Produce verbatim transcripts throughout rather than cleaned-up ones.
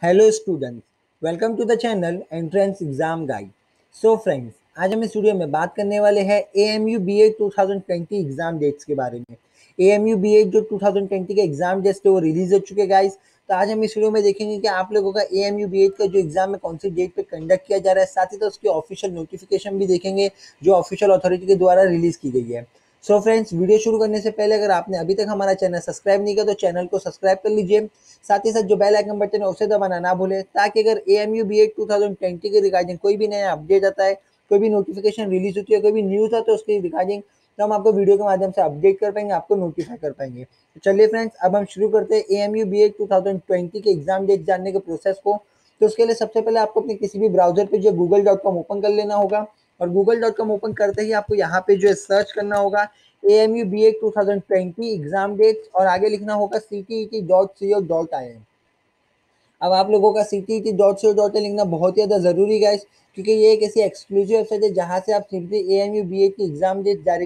Hello students, welcome to the channel entrance exam guide. So friends, आज हम इस video में बात करने वाले हैं A M U B Ed twenty twenty exam dates के बारे में। A M U B Ed जो ट्वेंटी ट्वेंटी के एग्जाम डेट्स थे वो रिलीज हो चुके गाइस। तो आज हम इस वीडियो में देखेंगे कि आप लोगों का A M U B Ed का जो एग्जाम है कौन सी डेट पे कंडक्ट किया जा रहा है, साथ ही तो उसकी ऑफिशियल नोटिफिकेशन भी देखेंगे जो ऑफिशियल अथॉरिटी के द्वारा रिलीज की गई है। सो फ्रेंड्स, वीडियो शुरू करने से पहले अगर आपने अभी तक हमारा चैनल सब्सक्राइब नहीं किया तो चैनल को सब्सक्राइब कर लीजिए। साथ ही साथ जो बेल आइकन बटन है उसे दबाना ना भूलें, ताकि अगर A M U B Ed twenty twenty के रिगार्डिंग कोई भी नया अपडेट आता है, कोई भी नोटिफिकेशन रिलीज होती है, कोई भी न्यूज़ आता है उसके रिगार्डिंग, तो हम आपको वीडियो के माध्यम से अपडेट कर पाएंगे, आपको नोटिफाई कर पाएंगे। तो चलिए फ्रेंड्स, अब हम शुरू करते हैं A M U B Ed twenty twenty के एग्जाम डेट जानने के प्रोसेस को। तो उसके लिए सबसे पहले आपको अपने किसी भी ब्राउजर पे जो गूगल डॉट कॉम ओपन कर लेना होगा, और गूगल डॉट कॉम ओपन करते ही आपको यहाँ पे जो है सर्च करना होगा A M U B Ed twenty twenty exam date, और आगे लिखना होगा C T E T dot C O dot I N. अब आप लोगों का C T E T dot C O dot in लिखना बहुत ही ज़्यादा ज़रूरी है गाइस, क्योंकि ये एक ऐसी एक्सक्लूसिव वेबसाइट है जहाँ से आप simply A M U B Ed की एग्जाम डेट जारी,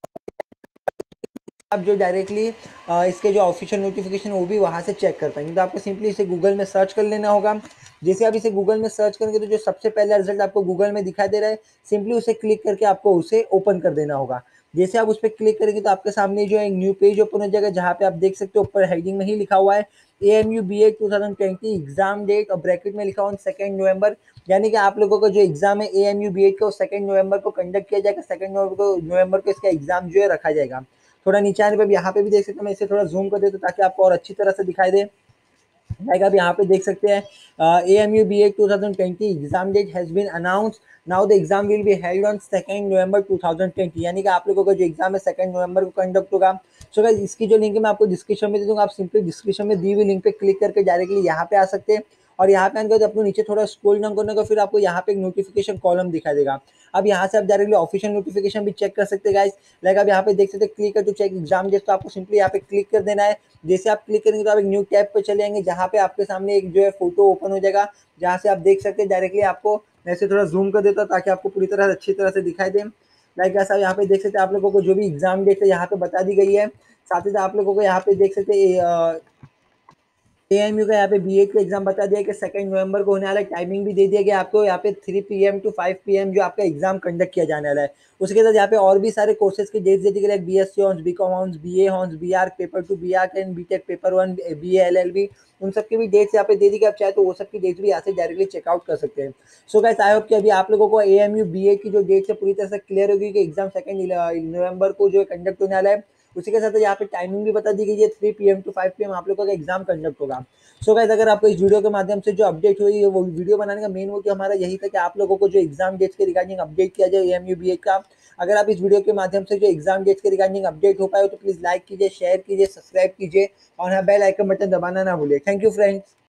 आप जो डायरेक्टली इसके जो ऑफिशियल नोटिफिकेशन वो भी वहाँ से चेक कर पाएंगे। तो आपको सिंपली इसे गूगल में सर्च कर लेना होगा। जैसे आप इसे गूगल में सर्च करेंगे तो जो सबसे पहला रिजल्ट आपको गूगल में दिखाई दे रहा है, सिंपली उसे क्लिक करके आपको उसे ओपन कर देना होगा। जैसे आप उस पर क्लिक करेंगे तो आपके सामने जो है एक न्यू पेज ओपन हो जाएगा, जहाँ पे आप देख सकते हो ऊपर हेडिंग में ही लिखा हुआ है A M U B Ed twenty twenty exam date, और ब्रैकेट में लिखा हुआ सेकेंड नवंबर। यानी कि आप लोगों का जो एग्जाम है A M U B Ed का सेकेंड नवंबर को कंडक्ट किया जाएगा। सेकेंड नवंबर को नवंबर को इसका एग्जाम जो है रखा जाएगा। थोड़ा नीचे आने पे भी यहाँ पे भी देख सकते हैं, मैं इसे थोड़ा जूम कर देता हूँ ताकि आपको और अच्छी तरह से दिखाई दे। लाइक आप यहाँ पे देख सकते हैं A M U B Ed twenty twenty exam date has been announce, now the exam will be held on second November twenty twenty. यानी कि आप लोगों का जो एग्जाम है सेकेंड नवंबर को कंडक्ट होगा। सो गाइस, इसकी जो लिंक है मैं आपको डिस्क्रिप्शन में दे दूंगा, आप सिंपली डिस्क्रिप्शन में दी हुई लिंक पे क्लिक करके डायरेक्टली यहाँ पे आ सकते हैं। और यहाँ पे आने के बाद आपको नीचे थोड़ा स्क्रॉल डाउन करने का, फिर आपको यहाँ पे एक नोटिफिकेशन कॉलम दिखाई देगा। अब यहाँ से आप डायरेक्टली ऑफिशियल नोटिफिकेशन भी चेक कर सकते हैं गाइस। लाइक आप यहाँ पे देख सकते हैं click to check exam date, तो आपको सिंपली यहाँ पे क्लिक कर देना है। जैसे आप क्लिक करेंगे तो आप एक न्यू टैब पे चले जाएंगे, जहाँ पे आपके सामने एक जो है फोटो ओपन हो जाएगा, जहाँ से आप देख सकते हैं डायरेक्टली। आपको मैं इसे थोड़ा जूम कर देता हूँ ताकि आपको पूरी तरह अच्छी तरह से दिखाई दे। लाइक ऐसा यहाँ पे देख सकते हैं आप लोगों को जो भी एग्जाम डेट है यहाँ पे बता दी गई है। साथ ही साथ आप लोगों को यहाँ पे देख सकते हैं ए एम यू का यहाँ पे बी एड का एग्जाम बता दिया कि सेकंड नवंबर को होने वाला है। टाइमिंग भी दे दिया गया आपको यहाँ पे three P M to five P M जो आपका एग्जाम कंडक्ट किया जाने वाला है। उसके साथ यहाँ पे और भी सारे कोर्सेज की डेट्स दे दी गई, B S C hons, B com hons, B A hons, B R paper two, B R and B tech paper one, B A L L B, उन सबकी भी डेट्स यहाँ पे दे दी गई। आप चाहे तो वो सबकी डेट्स भी यहाँ से डायरेक्टली चेकआउट कर सकते हैं। सो गाइस, आई होप कि अभी आप लोगों को A M U B Ed की जो डेट्स है पूरी तरह से क्लियर होगी कि एग्जाम सेकंड नवंबर को जो कंडक्ट होने वाला है। उसी के साथ यहाँ पे टाइमिंग भी बता दी गई है, three P M to five P M आप लोगों का एग्जाम कंडक्ट होगा। सो गाइस, अगर आपको इस वीडियो के माध्यम से जो अपडेट हुई है, वो वीडियो बनाने का मेन मोटिव हमारा यही था कि आप लोगों को जो एग्जाम डेट्स के रिगार्डिंग अपडेट किया जाए A M U B Ed का। अगर आप इस वीडियो के माध्यम से जो एग्जाम डेट्स के रिगार्डिंग अपडेट हो पाए तो प्लीज लाइक कीजिए, शेयर कीजिए, सब्सक्राइब कीजिए, और हाँ, बेल आइकन बटन दबाना ना भूलिए। Thank you friends.